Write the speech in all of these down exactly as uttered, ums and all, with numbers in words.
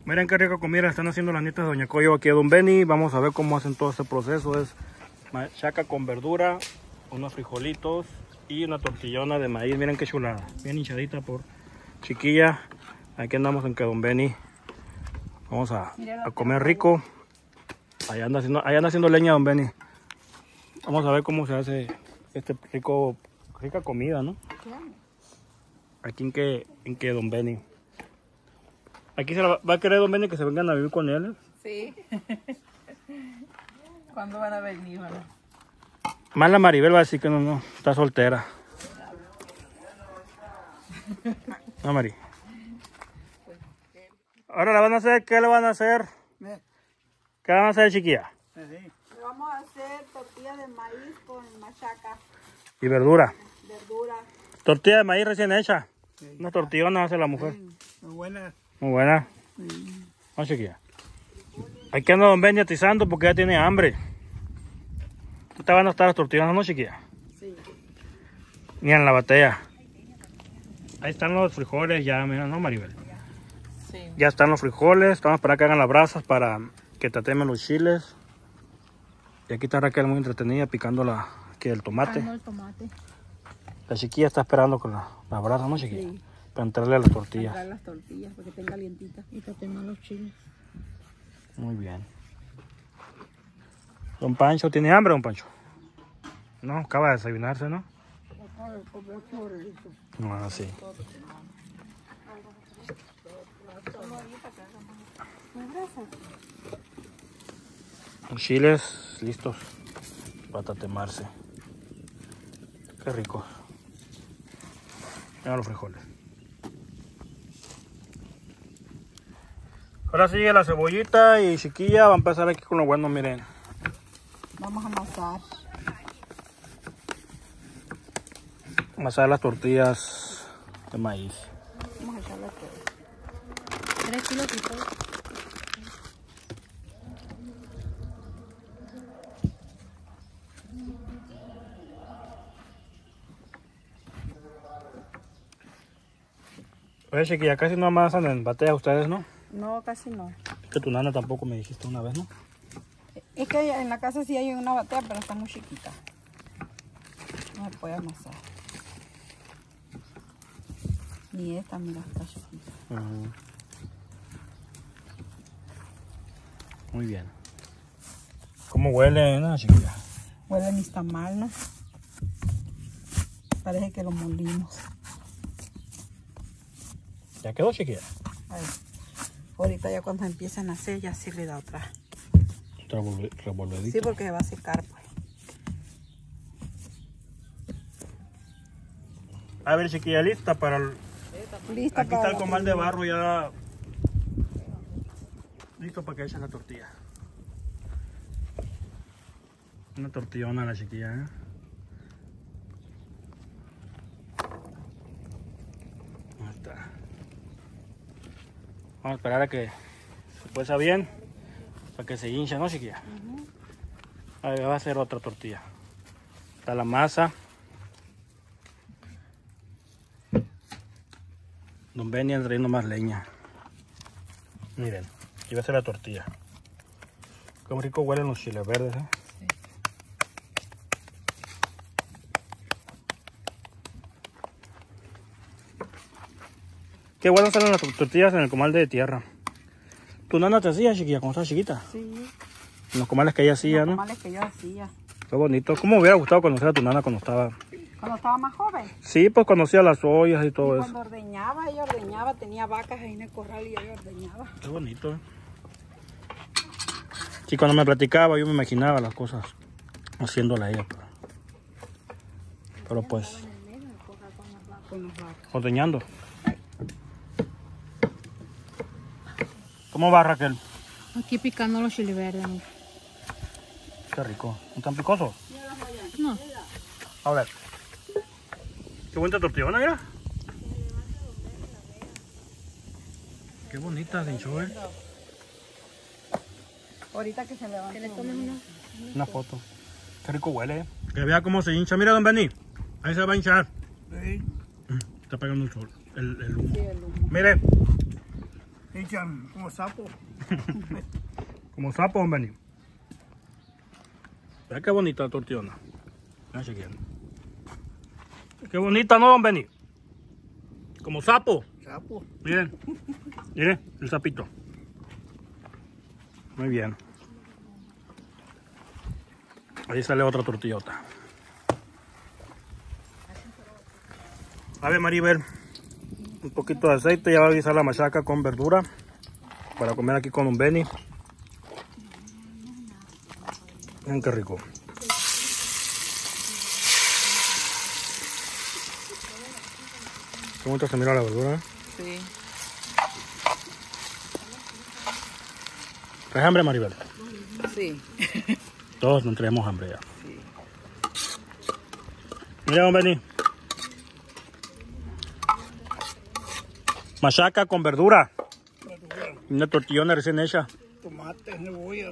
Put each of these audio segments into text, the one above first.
Miren qué rica comida están haciendo las nietas de Doña Coyo aquí a Don Benny. Vamos a ver cómo hacen todo este proceso. Es machaca con verdura, unos frijolitos y una tortillona de maíz. Miren qué chulada, bien hinchadita por chiquilla. Aquí andamos en que Don Benny. Vamos a, a comer rico. Allá anda, haciendo, allá anda haciendo leña Don Benny. Vamos a ver cómo se hace este rico, rica comida, ¿no? Aquí en que, en que Don Benny. Aquí se la va, va a querer Don Benny que se vengan a vivir con él. Sí. ¿Cuándo van a venir? Bueno? Más la Maribel va a decir que no, no, está soltera. No, Mari. Ahora la van a hacer, ¿qué le van a hacer? ¿Qué van a hacer, chiquilla? Le vamos a hacer tortilla de maíz con machaca. Y verdura. Verdura. Tortilla de maíz recién hecha. Sí. Una tortillona hace la mujer. Sí, muy buena. Muy buena. Sí. No, chiquilla. Aquí anda Don Benny atizando porque ya tiene hambre. ¿Te van a estar las tortillonas, no, chiquilla? Sí. Ni en la batalla. Ahí están los frijoles ya, mira, ¿no, Maribel? Sí. Ya están los frijoles. Estamos para que hagan las brasas para que tatemen los chiles. Y aquí está Raquel muy entretenida picando la, aquí el tomate. El tomate. La chiquilla está esperando con la, la brasa, ¿no, chiquilla? Sí. Para entrarle a las tortillas. Para las tortillas, porque estén calientitas y tatemen los chiles. Muy bien. Don Pancho, ¿tiene hambre, Don Pancho? No, acaba de desayunarse, ¿no? Ah, sí. Los chiles listos para tatemarse. Qué ricos. Mira los frijoles. Ahora sigue la cebollita y chiquilla. Va a empezar aquí con lo bueno, miren. Vamos a amasar. Amasar las tortillas de maíz. Vamos a echarle todo. Tres kilos de todo. Oye, chiquilla, casi no amasan en batea ustedes, ¿no? No, casi no. Es que tu nana tampoco me dijiste una vez, ¿no? Es que en la casa sí hay una batea, pero está muy chiquita. No se puede amasar. Ni esta, mira, está chiquita. Uh-huh. Muy bien. ¿Cómo huele, no, chiquilla? Huele mis tamal, ¿no? Parece que lo molimos. ¿Ya quedó, chiquilla? Ay, ahorita ya cuando empiezan a hacer, ya sí le da otra. Otra revolvedita. Sí, porque va a secar, pues. A ver, chiquilla, lista para el... Lista. Aquí está el comal de barro ya listo para que echen la tortilla. Una tortillona a la chiquilla, ¿eh? Ahí está. Vamos a esperar a que se cueza bien para que se hinche, ¿no, chiquilla? Uh-huh. Ahí va a hacer otra tortilla. Está la masa. Don Benny anda trayendo más leña. Miren, aquí va a ser la tortilla. Qué rico huelen los chiles verdes, ¿eh? Sí. Qué bueno salen las tortillas en el comal de tierra. ¿Tu nana te hacía, chiquilla, cuando estaba chiquita? Sí. En los comales que ella hacía, ¿no? Los comales que yo hacía. Qué bonito. ¿Cómo me hubiera gustado conocer a tu nana cuando estaba... Cuando estaba más joven? Sí, pues conocía las ollas y todo y eso. Cuando ordeñaba, ella ordeñaba, tenía vacas ahí en el corral y ella ordeñaba. Qué bonito, ¿eh? Sí, cuando me platicaba yo me imaginaba las cosas haciéndola ella. Pero, pero pues... ordeñando. ¿Cómo va, Raquel? Aquí picando los chiles verdes. ¿No? Qué rico. ¿No están picosos? No. A ver. Qué buena tortillona, mira. Qué bonita se hinchó, ¿eh? Ahorita que se levanta. Que le tomen una, una foto. Qué rico huele, ¿eh? Que vea cómo se hincha. Mira, Don Benny. Ahí se va a hinchar. Sí. Está pegando el sol. El, el humo. Sí, el humo. Mire. echan como sapo. Como sapo, don Benny. Mira qué bonita la tortillona. Mira, chequeando. Qué bonita, ¿no, don Benny? Como sapo. Sapo. Miren, miren el sapito. Muy bien. Ahí sale otra tortillota. A ver, Maribel, un poquito de aceite. Ya va a guisar la machaca con verdura para comer aquí con un Benny. Miren qué rico. Qué bonito se mira la verdura. Sí. ¿Traes hambre, Maribel? Sí. Todos nos traemos hambre ya. Sí. Mira, don Benny. Machaca con verdura. Verdura. Una tortillona recién hecha. Tomate, cebolla.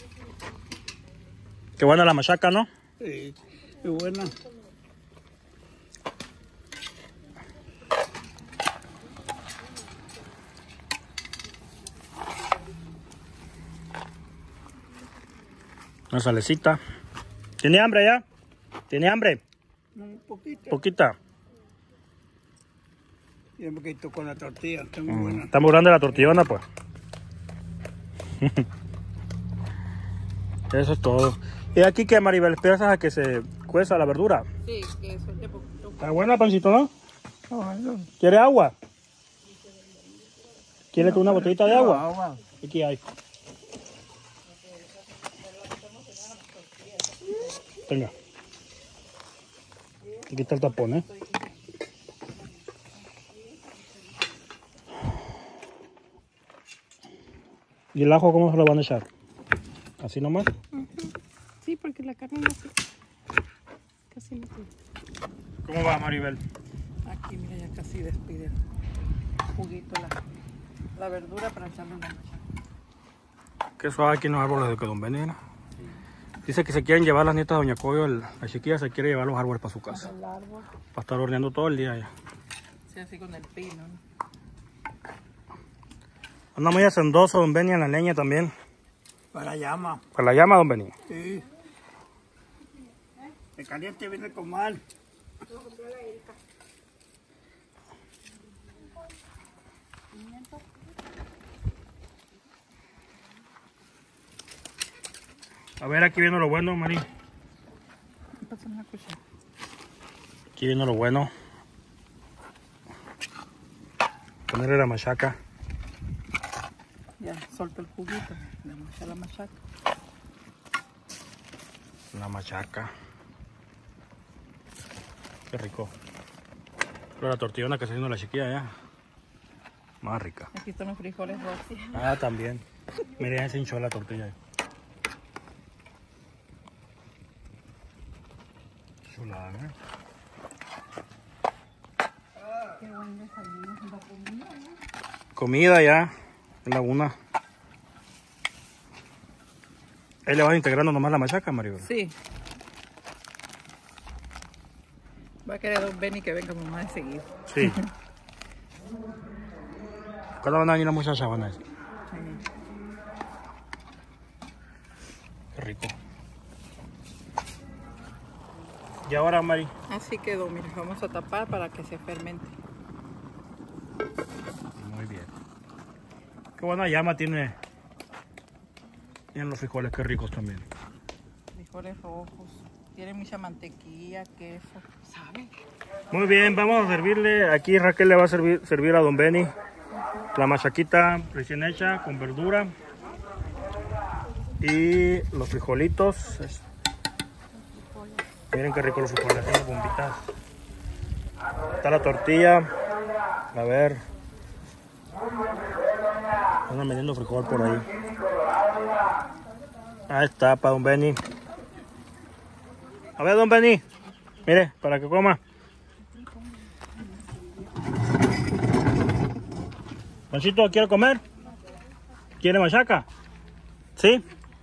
Qué buena la machaca, ¿no? Sí, qué buena. Una salecita. ¿Tiene hambre ya? ¿Tiene hambre? Un poquito. Poquita. Y un poquito con la tortilla, está muy Mm, buena. Está muy grande la tortillona, pues. Eso es todo. ¿Y aquí qué, Maribel? ¿Esperas a que se cueza la verdura? Sí, que suelte poquito. Está buena, pancito, ¿no? Ay, no. ¿Quiere agua? ¿Quiere una botellita de agua? Agua. Aquí hay. Venga. Aquí está el tapón, ¿eh? ¿Y el ajo cómo se lo van a echar? ¿Así nomás? Sí, porque la carne no se... Casi no se... ¿Cómo va, Maribel? Aquí, mira, ya casi despide el juguito, la, la verdura para echarle una machaca. Qué suave aquí en los árboles de que don Benny, ¿no? Dice que se quieren llevar las nietas de doña Coyo, el- la chiquilla se quiere llevar los árboles para su casa. El árbol. Para estar horneando todo el día ya. Sí, así con el pino, ¿no? Anda muy hacendoso don Benny en la leña también. Para llama. Para la llama, don Benny. Sí. El caliente viene con mal. A ver, aquí viene lo bueno, Mari. Pásame la cuchara. Aquí viene lo bueno. Ponerle la machaca. Ya, solto el juguito. Le vamos a echar la machaca. La machaca. Qué rico. Pero la tortillona que está haciendo la chiquilla ya. Más rica. Aquí están los frijoles rojos. Ah, también. Mira, ya se hinchó la tortilla. Chulada, ¿eh? Qué buen desayuno. La comida, ¿no? Comida ya. En la una. Ahí le vas integrando nomás la machaca, Maribel. Sí. Va a querer don Benny que venga mamá de seguido. Sí. ¿Cuándo van a venir las muchachas? Van a decir. Qué rico. Y ahora, Mari. Así quedó, mira, vamos a tapar para que se fermente. Muy bien. Qué buena llama tiene. Tienen los frijoles, qué ricos también. Frijoles rojos. Tiene mucha mantequilla, queso. ¿Sabe? Muy bien, vamos a servirle. Aquí Raquel le va a servir, servir a don Benny la machaquita recién hecha con verdura. Y los frijolitos. Miren qué rico los frijoles, tienen bombitas. Está la tortilla. A ver. Andan vendiendo frijol por ahí. Ahí está, para don Benny. A ver, don Benny. Mire, para que coma. Pancito, ¿quiere comer? ¿Quiere machaca? ¿Sí?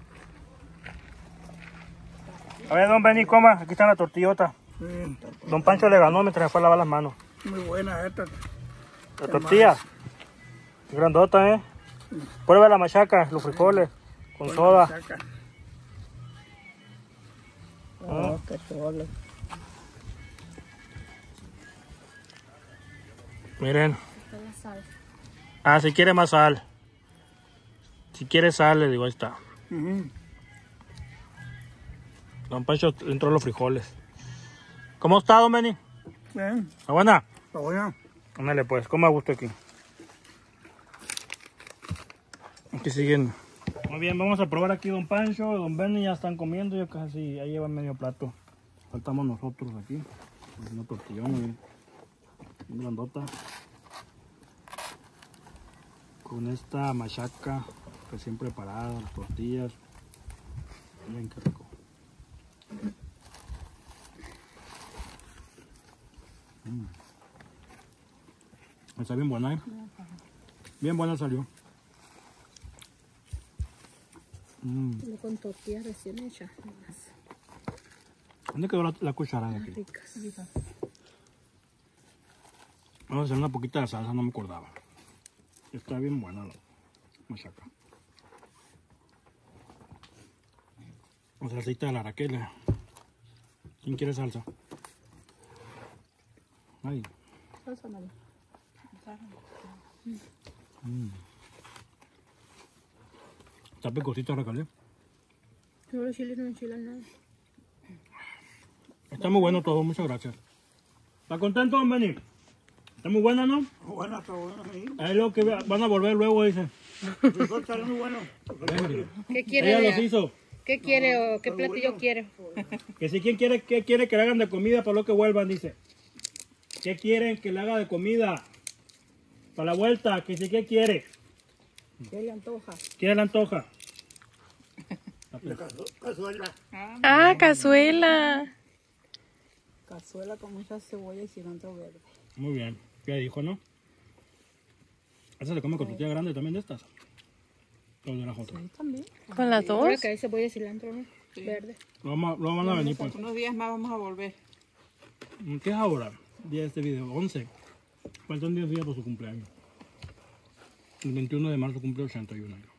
A ver, don Benny, coma. Aquí está la tortillota. Sí, Don Pancho le ganó mientras se fue a lavar las manos. muy buena esta. La tortilla. Qué grandota, ¿eh? Prueba la machaca, los frijoles, con soda. Saca. Oh, qué solo. Miren. Está la sal. Ah, si quiere más sal. Si quiere sal, le digo, ahí está. Ujú. Don Pancho entró los frijoles. ¿Cómo está, don Benny? Bien, ¿Está buena? está bueno. Ándale pues, coma a gusto aquí. Aquí siguen. Muy bien, vamos a probar aquí don Pancho, don Benny ya están comiendo, ya casi, ya llevan medio plato. Faltamos nosotros aquí. Una tortillona bien, bien grandota. Con esta machaca recién preparada, las tortillas. Miren qué rico. Mm. Está bien buena, ¿eh? Bien buena salió. Mm. Lo con tortillas recién hechas. ¿Dónde quedó la, la cuchara de aquí? Ricas. Vamos a hacer una poquita de salsa, no me acordaba. Está bien buena la machaca. Con salsita de la Raquel. ¿Quién quiere salsa? Ay. Salsa María. Mm. Está picosita Raquel. No, los chiles no enchilan nada. Está muy bueno todo, muchas gracias. ¿Está contento, don Benny? Está muy buena, ¿no? Bueno, está bueno. Sí. Ahí lo que van a volver luego, dice. El frijol está muy bueno. ¿Qué quiere? Ella de- los hizo. ¿Qué quiere o qué platillo quiere? Que si quien quiere, que quiere que le hagan de comida para lo que vuelvan, dice. ¿Qué quieren que le haga de comida? Para la vuelta, que si qué quiere. ¿Qué le antoja? ¿Quiere la antoja? La cazu- cazuela. Ah, cazuela. Cazuela con mucha cebolla y cilantro verde. Muy bien, ya dijo, ¿no? ¿Esa se come con tortilla grande también de estas? ¿O de las otras? Sí, también. Con las dos. Ahora que hay cebolla y cilantro, ¿no? Verde. Lo vamos, a- lo van a venir pues. Unos días más vamos a volver. ¿Qué es ahora? Día de este video, once. Faltan diez días por su cumpleaños. El veintiuno de marzo cumple ochenta y uno años.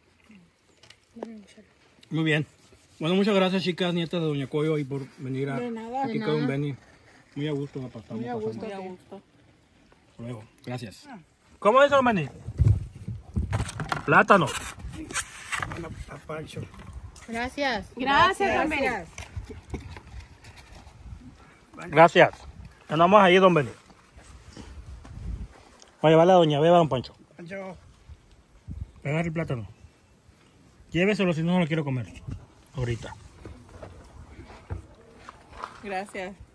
Muy bien. Bueno, muchas gracias, chicas, nietas de Doña Coyo, y por venir a De nada. aquí De con nada. Benny. Muy a gusto, la pasamos. Muy a gusto. pasamos. Muy a gusto. Hasta luego. Gracias. ¿Cómo es, don Benny? Plátano. Bueno, a Pancho. Gracias. Gracias, don Benny. Gracias. Andamos ahí, don Benny. Voy a llevarle a doña Beba, don Pancho. Pancho. Agarre el plátano. Lléveselo si no, no lo quiero comer. Ahorita. Gracias.